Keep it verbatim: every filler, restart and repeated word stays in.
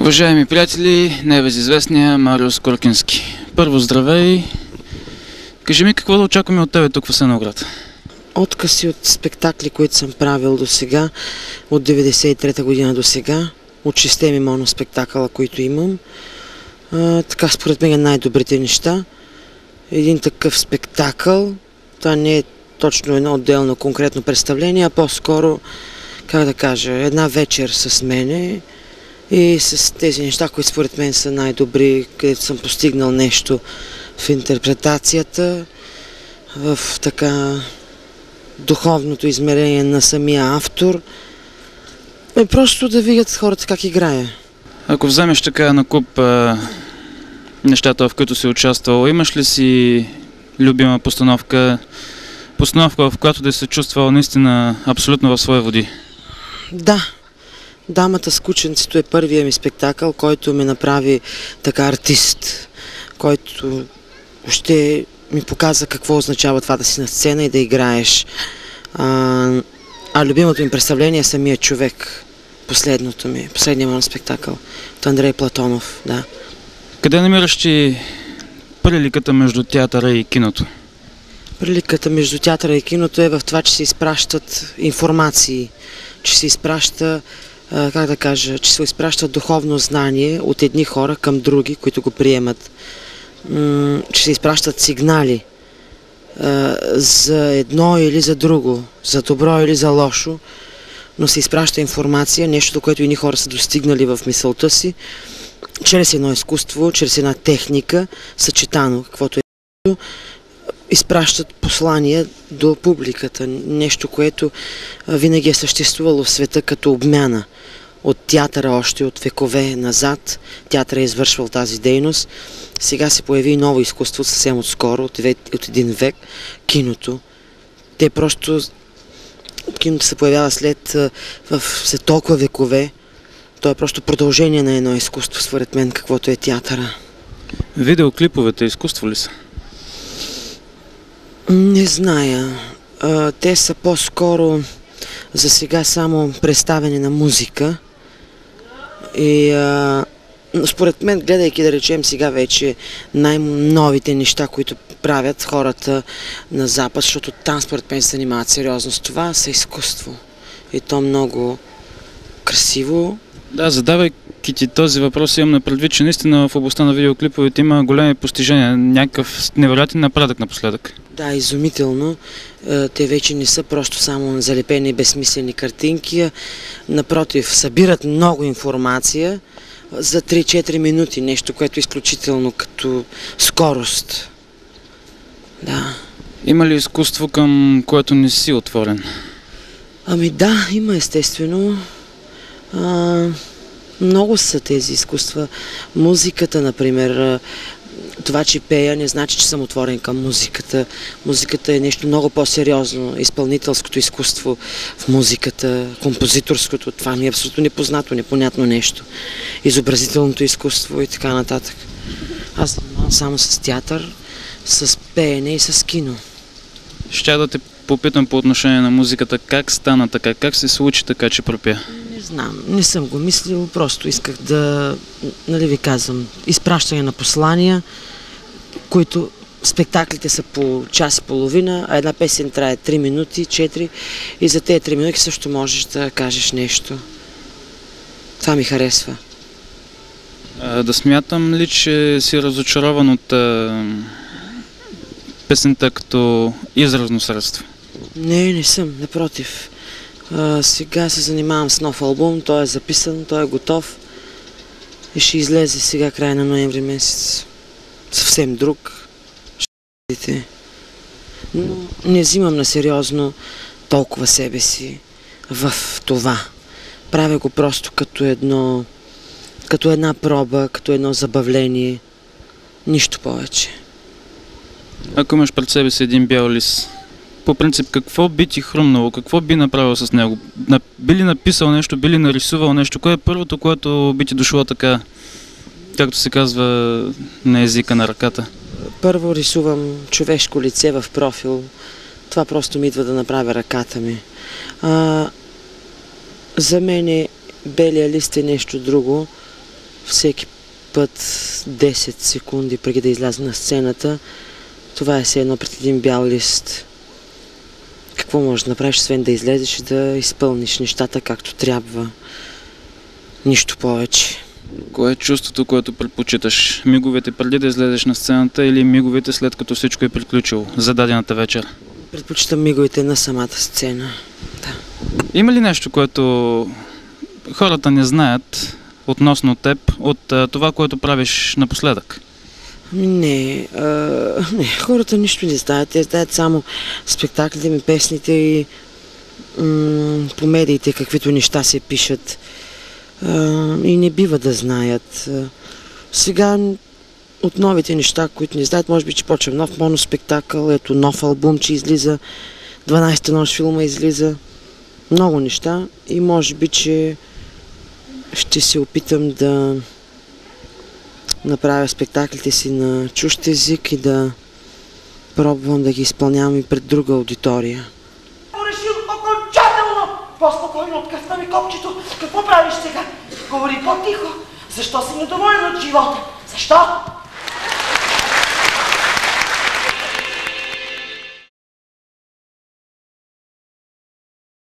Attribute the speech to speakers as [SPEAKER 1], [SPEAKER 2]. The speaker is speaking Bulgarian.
[SPEAKER 1] Уважаеми приятели, небезизвестния Марио Скоркински. Първо здравей! Кажи ми какво да очакваме от тебе тук в Асеновград?
[SPEAKER 2] Откъси от спектакли, които съм правил до сега, от деветдесет и трета година до сега, от шесте ми моноспектакъла, които имам. А, така според мен най-добрите неща. Един такъв спектакъл, това не е точно едно отделно конкретно представление, а по-скоро, как да кажа, една вечер с мене и с тези неща, които според мен са най-добри, където съм постигнал нещо в интерпретацията, в така духовното измерение на самия автор. И просто да видят хората как играе.
[SPEAKER 1] Ако вземеш така на куп а, нещата, в които си участвал, имаш ли си любима постановка, постановка, в която да се чувствал наистина абсолютно в своя води?
[SPEAKER 2] Да. Дамата с кученцето е първия ми спектакъл, който ме направи така артист, който още ми показа какво означава това да си на сцена и да играеш. А, а любимото ми представление е самия човек. Последното ми, последния моят спектакъл. От Андрей Платонов, да.
[SPEAKER 1] Къде намираш ти приликата между театъра и киното?
[SPEAKER 2] Приликата между театъра и киното е в това, че се изпращат информации, че се изпраща, как да кажа, че се изпраща духовно знание от едни хора към други, които го приемат. Че се изпращат сигнали за едно или за друго, за добро или за лошо, но се изпраща информация, нещо, до което едни хора са достигнали в мисълта си, чрез едно изкуство, чрез една техника, съчетано, каквото е, изпращат послания до публиката. Нещо, което винаги е съществувало в света като обмяна. От театъра още от векове назад театъра е извършвал тази дейност. Сега се появи и ново изкуство, съвсем отскоро, от, от един век, киното. Те просто... Киното се появява след, в, след толкова векове. То е просто продължение на едно изкуство, според мен, каквото е театъра.
[SPEAKER 1] Видеоклиповете изкуство ли са?
[SPEAKER 2] Не зная. Те са по-скоро за сега само представяне на музика. И а, според мен, гледайки да речем сега вече най-новите неща, които правят хората на Запад, защото там според мен се занимават сериозно с това, са изкуство. И то много красиво.
[SPEAKER 1] Да, задавайки ти този въпрос, имам на предвид, че наистина в областта на видеоклиповете има големи постижения, някакъв невероятен напредък напоследък.
[SPEAKER 2] Да, изумително. Те вече не са просто само залепени безсмислени картинки, напротив, събират много информация за три-четири минути, нещо, което е изключително като скорост. Да.
[SPEAKER 1] Има ли изкуство, към което не си отворен?
[SPEAKER 2] Ами да, има естествено. А, много са тези изкуства. Музиката, например, това, че пея, не значи, че съм отворен към музиката. Музиката е нещо много по-сериозно. Изпълнителското изкуство в музиката, композиторското, това ми е абсолютно непознато, непонятно нещо. Изобразителното изкуство и така нататък. Аз занимавам само с театър, с пеене и с кино.
[SPEAKER 1] Ще да те попитам по отношение на музиката, как стана така, как се случи така, че пропя?
[SPEAKER 2] Не знам, не съм го мислил, просто исках да, нали ви казвам, изпращане на послания, които спектаклите са по час и половина, а една песен трае три минути, четири и за тези три минути също можеш да кажеш нещо. Това ми харесва.
[SPEAKER 1] А, да смятам ли, че си разочарован от а, песента като изразно средство?
[SPEAKER 2] Не, не съм, напротив. А, сега се занимавам с нов албум, той е записан, той е готов и ще излезе сега края на ноември месец. Съвсем друг. Ще видите. Но не взимам на сериозно толкова себе си в това. Правя го просто като едно, като една проба, като едно забавление. Нищо повече.
[SPEAKER 1] Ако имаш пред себе си един бял лист, по принцип, какво би ти хрумнало, какво би направил с него? Би ли написал нещо, би ли нарисувал нещо? Кое е първото, което би ти дошло така, както се казва, на езика на ръката?
[SPEAKER 2] Първо рисувам човешко лице в профил. Това просто ми идва да направя ръката ми. А, за мен белия лист е нещо друго. всеки път десет секунди преди да изляза на сцената. Това е все едно пред един бял лист. Какво можеш да направиш, освен да излезеш и да изпълниш нещата както трябва? Нищо повече.
[SPEAKER 1] Кое е чувството, което предпочиташ? Миговете преди да излезеш на сцената или миговете след като всичко е приключило за дадената вечер?
[SPEAKER 2] Предпочитам миговете на самата сцена. Да.
[SPEAKER 1] Има ли нещо, което хората не знаят относно теб, от а, това, което правиш напоследък?
[SPEAKER 2] Не, а, не, хората нищо не знаят. Те знаят само спектаклите ми, песните и м- по медиите, каквито неща се пишат. А, и не бива да знаят. А, сега от новите неща, които не знаят, може би, че почвам нов моноспектакъл, ето нов албум, че излиза, дванайсета нощ филма излиза. Много неща и може би, че ще се опитам да направя спектаклите си на чужд език и да пробвам да ги изпълнявам и пред друга аудитория.
[SPEAKER 3] Решил окончателно! По-спокойно откъсна ми копчето. Какво правиш сега? Говори по-тихо. Защо си недоволен от живота? Защо?